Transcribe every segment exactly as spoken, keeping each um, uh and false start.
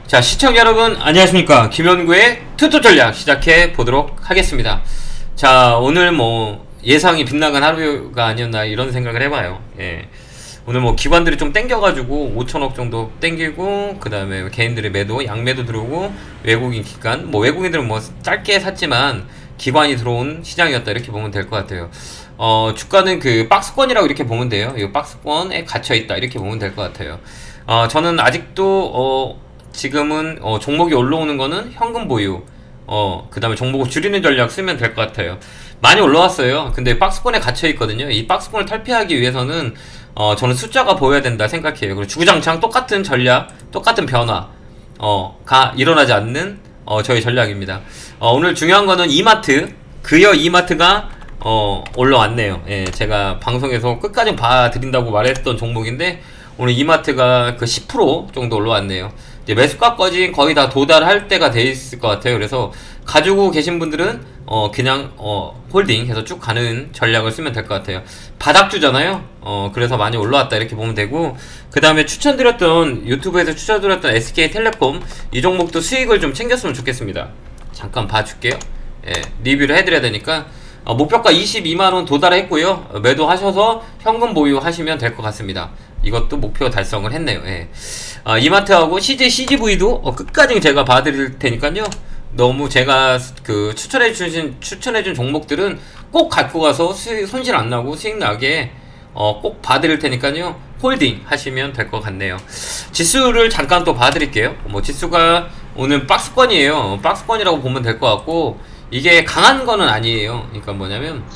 자, 시청자 여러분 안녕하십니까. 김현구의 투토 전략 시작해 보도록 하겠습니다. 자, 오늘 뭐 예상이 빗나간 하루가 아니었나 이런 생각을 해봐요. 예. 오늘 뭐 기관들이 좀 땡겨가지고 오천억 정도 땡기고, 그 다음에 개인들의 매도, 양매도 들어오고, 외국인 기관, 뭐 외국인들은 뭐 짧게 샀지만 기관이 들어온 시장이었다 이렇게 보면 될 것 같아요. 어, 주가는 그 박스권이라고 이렇게 보면 돼요. 이 박스권에 갇혀있다 이렇게 보면 될 것 같아요. 어, 저는 아직도 어, 지금은 어, 종목이 올라오는 거는 현금 보유, 어, 그 다음에 종목을 줄이는 전략 쓰면 될 것 같아요. 많이 올라왔어요. 근데 박스권에 갇혀 있거든요. 이 박스권을 탈피하기 위해서는 어, 저는 숫자가 보여야 된다 생각해요. 그리고 주구장창 똑같은 전략, 똑같은 변화, 어, 가 일어나지 않는 어, 저희 전략입니다. 어, 오늘 중요한 거는 이마트, 그여 이마트가 어, 올라왔네요. 예, 제가 방송에서 끝까지 봐드린다고 말했던 종목인데, 오늘 이마트가 그 십 퍼센트 정도 올라왔네요. 이제 매수가까지 거의 다 도달할 때가 돼 있을 것 같아요. 그래서 가지고 계신 분들은 어 그냥 어 홀딩 해서 쭉 가는 전략을 쓰면 될 것 같아요. 바닥주잖아요. 어 그래서 많이 올라왔다 이렇게 보면 되고, 그 다음에 추천드렸던, 유튜브에서 추천드렸던 에스케이텔레콤 이 종목도 수익을 좀 챙겼으면 좋겠습니다. 잠깐 봐줄게요. 예, 리뷰를 해드려야 되니까. 어, 목표가 이십이만원 도달했고요. 어, 매도하셔서 현금 보유하시면 될 것 같습니다. 이것도 목표 달성을 했네요. 예. 어, 이마트하고 씨제이 씨지브이도 어, 끝까지 제가 봐드릴 테니까요. 너무 제가 그 추천해주신 추천해준 종목들은 꼭 갖고 가서 수익, 손실 안 나고 수익 나게 어, 꼭 봐드릴 테니까요. 홀딩 하시면 될 것 같네요. 지수를 잠깐 또 봐드릴게요. 뭐 지수가 오늘 박스권이에요. 박스권이라고 보면 될 것 같고, 이게 강한 거는 아니에요. 그러니까 뭐냐면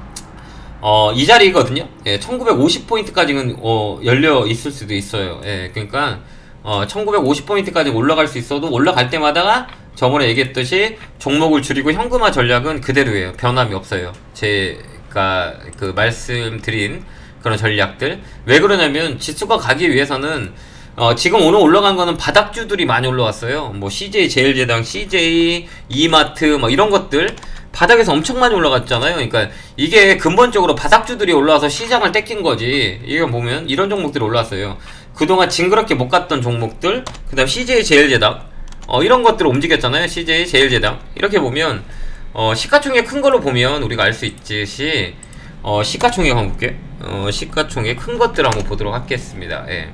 어, 이 자리거든요. 예, 천구백오십 포인트까지는 어, 열려 있을 수도 있어요. 예, 그러니까 어, 천구백오십 포인트까지 올라갈 수 있어도 올라갈 때마다 저번에 얘기했듯이 종목을 줄이고 현금화 전략은 그대로예요. 변함이 없어요. 제가 그 말씀드린 그런 전략들. 왜 그러냐면 지수가 가기 위해서는 어, 지금 오늘 올라간 거는 바닥주들이 많이 올라왔어요. 뭐 씨제이 제일제당, 씨제이, 이마트 뭐 이런 것들 바닥에서 엄청 많이 올라갔잖아요. 그러니까 이게 근본적으로 바닥주들이 올라와서 시장을 뺏긴 거지. 이거 보면 이런 종목들이 올라왔어요. 그동안 징그럽게 못 갔던 종목들, 그 다음 씨제이 제일제당 어, 이런 것들 움직였잖아요. 씨제이 제일제당 이렇게 보면 어, 시가총액 큰 걸로 보면 우리가 알 수 있듯이 어, 시가총액 한번 볼게요. 어, 시가총액 큰 것들 한번 보도록 하겠습니다. 예.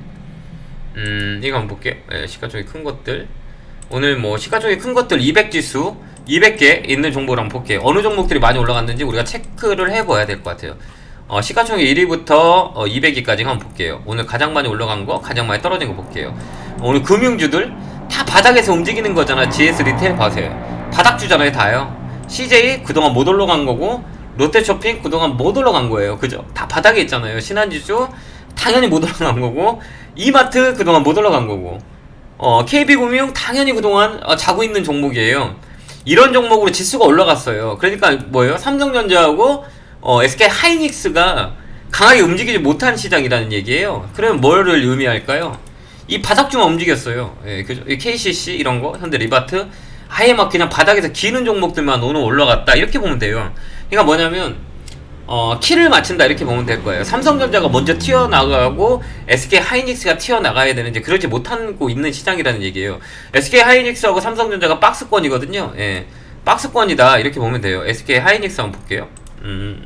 음, 이거 한번 볼게요. 예, 시가총액 큰 것들. 오늘 뭐 시가총액 큰 것들 이백 지수 이백 개 있는 종목을 한번 볼게요. 어느 종목들이 많이 올라갔는지 우리가 체크를 해봐야 될 것 같아요. 어, 시가총액 일 위부터 어, 이백 위까지 한번 볼게요. 오늘 가장 많이 올라간 거, 가장 많이 떨어진 거 볼게요. 오늘 금융주들 다 바닥에서 움직이는 거잖아. 지에스 리테일 봐세요. 바닥주잖아요, 다요. 씨제이 그동안 못 올라간 거고, 롯데쇼핑 그동안 못 올라간 거예요. 그죠? 다 바닥에 있잖아요. 신한지수 당연히 못 올라간 거고, 이마트 그동안 못 올라간 거고, 어, 케이비금융 당연히 그동안 어, 자고 있는 종목이에요. 이런 종목으로 지수가 올라갔어요. 그러니까 뭐예요? 삼성전자하고 어, 에스케이하이닉스가 강하게 움직이지 못한 시장이라는 얘기예요. 그러면 뭐를 의미할까요? 이 바닥주만 움직였어요. 예, 그죠? 케이씨씨 이런 거, 현대리바트 아예 막 그냥 바닥에서 기는 종목들만 오늘 올라갔다 이렇게 보면 돼요. 그러니까 뭐냐면 어, 키를 맞춘다 이렇게 보면 될 거예요. 삼성전자가 먼저 튀어나가고 에스케이하이닉스가 튀어나가야 되는데 그러지 못하고 있는 시장이라는 얘기예요. 에스케이하이닉스하고 삼성전자가 박스권이거든요. 예, 박스권이다 이렇게 보면 돼요. 에스케이하이닉스 한번 볼게요. 음,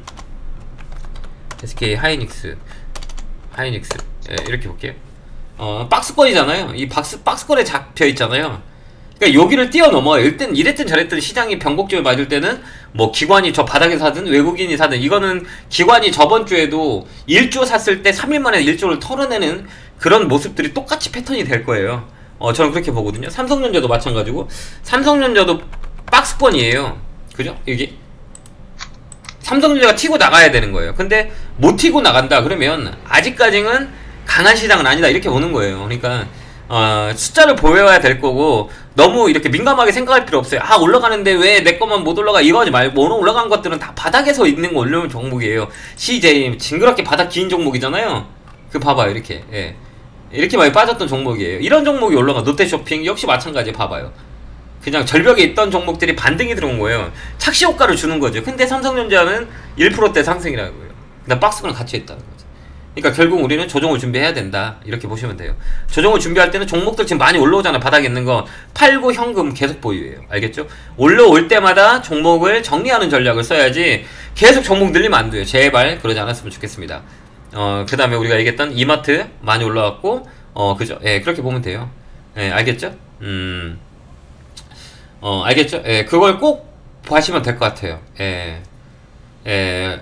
에스케이하이닉스 하이닉스 예, 이렇게 볼게요. 어, 박스권이잖아요. 이 박스, 박스권에 잡혀 있잖아요. 그러니까 여기를 뛰어넘어. 일단 이랬든 저랬든 시장이 변곡점에 맞을 때는 뭐 기관이 저 바닥에 사든 외국인이 사든, 이거는 기관이 저번 주에도 일 조 샀을 때 삼 일 만에 일 조를 털어내는 그런 모습들이 똑같이 패턴이 될 거예요. 어, 저는 그렇게 보거든요. 삼성전자도 마찬가지고, 삼성전자도 박스권이에요. 그죠? 이게 삼성전자가 튀고 나가야 되는 거예요. 근데 못 튀고 나간다 그러면 아직까지는 강한 시장은 아니다 이렇게 보는 거예요. 그러니까 어, 숫자를 보여야 될 거고, 너무 이렇게 민감하게 생각할 필요 없어요. 아, 올라가는데 왜 내 것만 못 올라가 이거 하지 말고, 오늘 올라간 것들은 다 바닥에서 있는 거 올려놓은 종목이에요. 씨제이 징그럽게 바닥 긴 종목이잖아요. 그 봐봐요. 이렇게 예, 이렇게 많이 빠졌던 종목이에요. 이런 종목이 올라가. 롯데쇼핑 역시 마찬가지. 봐봐요. 그냥 절벽에 있던 종목들이 반등이 들어온 거예요. 착시 효과를 주는 거죠. 근데 삼성전자는 일 퍼센트대 상승이라고요. 그다음 박스권을 갇혀 있다는 거죠. 그러니까 결국 우리는 조정을 준비해야 된다 이렇게 보시면 돼요. 조정을 준비할 때는 종목들 지금 많이 올라오잖아요. 바닥에 있는 거 팔고 현금 계속 보유예요. 알겠죠? 올라올 때마다 종목을 정리하는 전략을 써야지 계속 종목 늘리면 안 돼요. 제발 그러지 않았으면 좋겠습니다. 어, 그 다음에 우리가 얘기했던 이마트 많이 올라왔고 어 그죠? 예, 그렇게 보면 돼요. 예, 알겠죠? 음, 어, 알겠죠? 예, 그걸 꼭 보시면 될 것 같아요. 예, 예,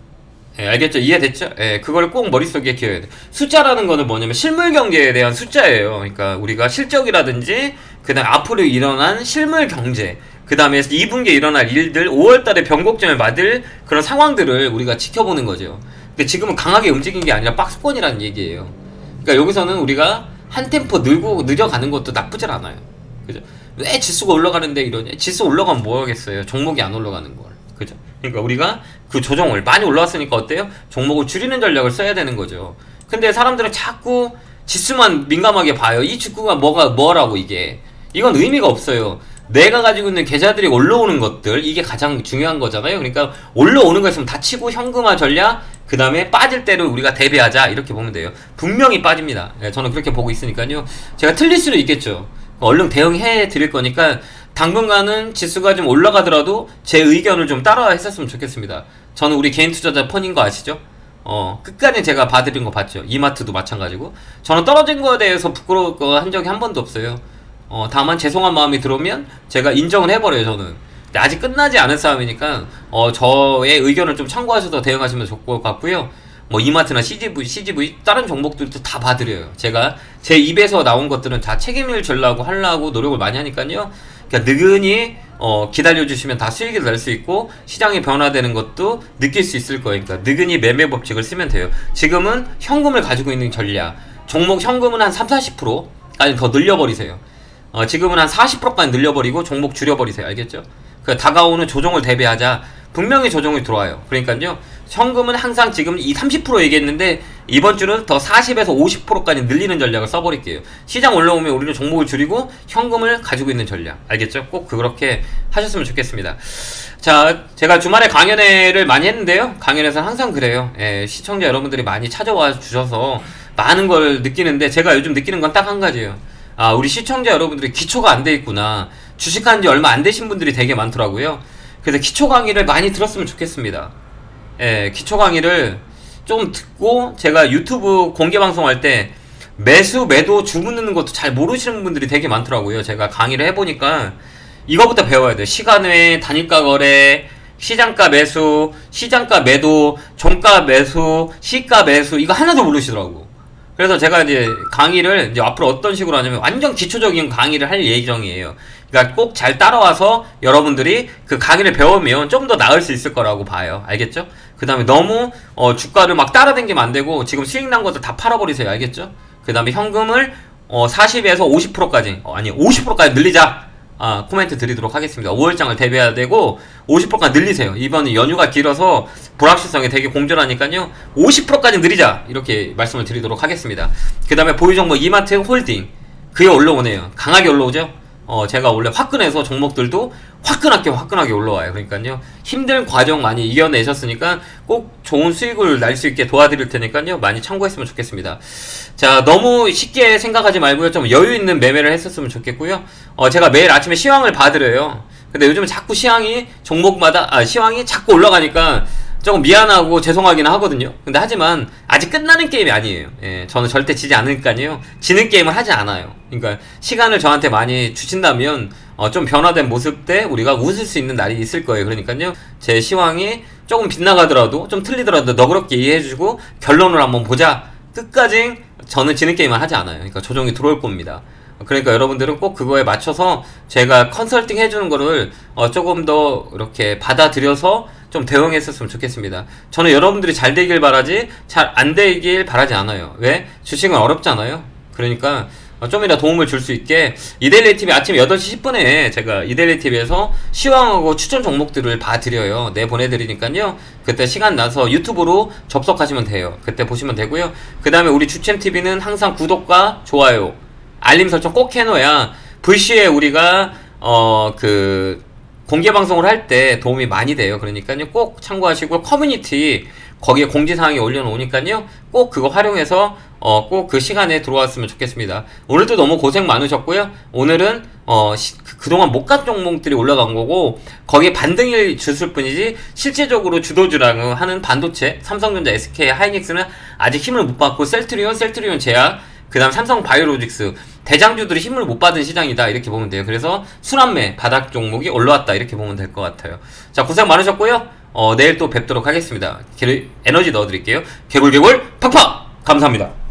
예, 알겠죠? 이해됐죠? 예, 그걸 꼭 머릿속에 기어야 돼. 숫자라는 거는 뭐냐면 실물 경제에 대한 숫자예요. 그러니까 우리가 실적이라든지 그 다음 앞으로 일어난 실물 경제, 그 다음에 이 분기에 일어날 일들, 오월 달에 변곡점을 맞을 그런 상황들을 우리가 지켜보는 거죠. 근데 지금은 강하게 움직인 게 아니라 박스권이라는 얘기예요. 그러니까 여기서는 우리가 한 템포 늘고 늘려가는 것도 나쁘질 않아요. 그죠? 왜 지수가 올라가는데 이러냐? 지수 올라가면 뭐 하겠어요? 종목이 안 올라가는 걸. 그죠? 그러니까 우리가 그 조정을 많이 올라왔으니까 어때요? 종목을 줄이는 전략을 써야 되는 거죠. 근데 사람들은 자꾸 지수만 민감하게 봐요. 이 축구가 뭐가 뭐라고 이게. 이건 의미가 없어요. 내가 가지고 있는 계좌들이 올라오는 것들, 이게 가장 중요한 거잖아요. 그러니까 올라오는 거 있으면 다 치고 현금화 전략, 그 다음에 빠질 때를 우리가 대비하자 이렇게 보면 돼요. 분명히 빠집니다. 네, 저는 그렇게 보고 있으니까요. 제가 틀릴 수도 있겠죠. 얼른 대응해 드릴 거니까 당분간은 지수가 좀 올라가더라도 제 의견을 좀 따라 했었으면 좋겠습니다. 저는 우리 개인 투자자 펀인 거 아시죠? 어, 끝까지 제가 봐드린 거 봤죠. 이마트도 마찬가지고. 저는 떨어진 거에 대해서 부끄러울 거 한 적이 한 번도 없어요. 어, 다만 죄송한 마음이 들어오면 제가 인정을 해버려요, 저는. 근데 아직 끝나지 않은 싸움이니까, 어, 저의 의견을 좀 참고하셔서 대응하시면 좋을 것 같고요. 뭐, 이마트나 씨지브이, 씨지브이, 다른 종목들도 다 봐드려요. 제가 제 입에서 나온 것들은 다 책임을 지려고 하려고 노력을 많이 하니까요. 그러니까 느근히, 어, 기다려주시면 다 수익이 날 수 있고, 시장이 변화되는 것도 느낄 수 있을 거예요. 그러니까 느근히 매매 법칙을 쓰면 돼요. 지금은 현금을 가지고 있는 전략. 종목 현금은 한 삼, 사십 퍼센트까지 더 늘려버리세요. 어, 지금은 한 사십 퍼센트까지 늘려버리고 종목 줄여버리세요. 알겠죠? 그 다가오는 조정을 대비하자. 분명히 조정이 들어와요. 그러니까요, 현금은 항상 지금 이 삼십 퍼센트 얘기했는데 이번 주는 더 사십에서 오십 퍼센트까지 늘리는 전략을 써버릴게요. 시장 올라오면 우리는 종목을 줄이고 현금을 가지고 있는 전략. 알겠죠? 꼭 그렇게 하셨으면 좋겠습니다. 자, 제가 주말에 강연회를 많이 했는데요. 강연에서는 항상 그래요. 예, 시청자 여러분들이 많이 찾아와 주셔서 많은 걸 느끼는데, 제가 요즘 느끼는 건 딱 한 가지예요. 아, 우리 시청자 여러분들이 기초가 안 돼 있구나. 주식한 지 얼마 안 되신 분들이 되게 많더라고요. 그래서 기초 강의를 많이 들었으면 좋겠습니다. 예, 기초 강의를 좀 듣고, 제가 유튜브 공개 방송할 때 매수, 매도, 주문 넣는 것도 잘 모르시는 분들이 되게 많더라고요. 제가 강의를 해보니까 이거부터 배워야 돼요. 시간외, 단일가 거래, 시장가 매수, 시장가 매도, 종가 매수, 시가 매수, 이거 하나도 모르시더라고. 그래서 제가 이제 강의를 이제 앞으로 어떤 식으로 하냐면 완전 기초적인 강의를 할 예정이에요. 그러니까 꼭 잘 따라와서 여러분들이 그 강의를 배우면 좀 더 나을 수 있을 거라고 봐요. 알겠죠? 그 다음에 너무 어, 주가를 막 따라다니면 안 되고 지금 수익 난 것들 다 팔아버리세요. 알겠죠? 그 다음에 현금을 어, 사십에서 오십 퍼센트까지 어, 아니 오십 퍼센트까지 늘리자. 아, 코멘트 드리도록 하겠습니다. 오월장을 대비해야 되고 오십 퍼센트까지 늘리세요. 이번에 연휴가 길어서 불확실성이 되게 공존하니까요. 오십 퍼센트까지 늘리자. 이렇게 말씀을 드리도록 하겠습니다. 그 다음에 보유정보 이마트 홀딩. 그게 올라오네요. 강하게 올라오죠? 어, 제가 원래 화끈해서 종목들도 화끈하게 화끈하게 올라와요. 그러니까요. 힘든 과정 많이 이겨내셨으니까 꼭 좋은 수익을 날 수 있게 도와드릴 테니까요. 많이 참고했으면 좋겠습니다. 자, 너무 쉽게 생각하지 말고요. 좀 여유 있는 매매를 했었으면 좋겠고요. 어, 제가 매일 아침에 시황을 봐드려요. 근데 요즘은 자꾸 시황이 종목마다, 아, 시황이 자꾸 올라가니까 조금 미안하고 죄송하긴 하거든요. 근데 하지만 아직 끝나는 게임이 아니에요. 예, 저는 절대 지지 않으니까요. 지는 게임을 하지 않아요. 그러니까 시간을 저한테 많이 주신다면 어, 좀 변화된 모습 때 우리가 웃을 수 있는 날이 있을 거예요. 그러니까요. 제 시황이 조금 빗나가더라도 좀 틀리더라도 너그럽게 이해해주고 결론을 한번 보자. 끝까지 저는 지는 게임을 하지 않아요. 그러니까 조정이 들어올 겁니다. 그러니까 여러분들은 꼭 그거에 맞춰서 제가 컨설팅 해주는 거를 어, 조금 더 이렇게 받아들여서 좀 대응했었으면 좋겠습니다. 저는 여러분들이 잘 되길 바라지 잘 안 되길 바라지 않아요. 왜? 주식은 어렵잖아요. 그러니까 좀이라 도움을 줄 수 있게 이데일리티비 아침 여덟 시 십 분에 제가 이데일리티비에서 시황하고 추천 종목들을 봐드려요. 내 보내드리니까요. 그때 시간 나서 유튜브로 접속하시면 돼요. 그때 보시면 되고요. 그 다음에 우리 주챔티비는 항상 구독과 좋아요 알림 설정 꼭 해놓아야 불시에 우리가 어 그 공개 방송을 할 때 도움이 많이 돼요. 그러니까요 꼭 참고하시고 커뮤니티 거기에 공지사항이 올려놓으니까요 꼭 그거 활용해서 어, 꼭 그 시간에 들어왔으면 좋겠습니다. 오늘도 너무 고생 많으셨고요. 오늘은 어, 시, 그동안 못 간 종목들이 올라간 거고 거기에 반등을 줬을 뿐이지 실제적으로 주도주라고 하는 반도체 삼성전자, 에스케이, 하이닉스는 아직 힘을 못 받고 셀트리온, 셀트리온 제약 그 다음 삼성바이오로직스 대장주들이 힘을 못 받은 시장이다 이렇게 보면 돼요. 그래서 순환매 바닥 종목이 올라왔다 이렇게 보면 될 것 같아요. 자 고생 많으셨고요. 어, 내일 또 뵙도록 하겠습니다. 에너지 넣어드릴게요. 개굴개굴 팍팍 감사합니다.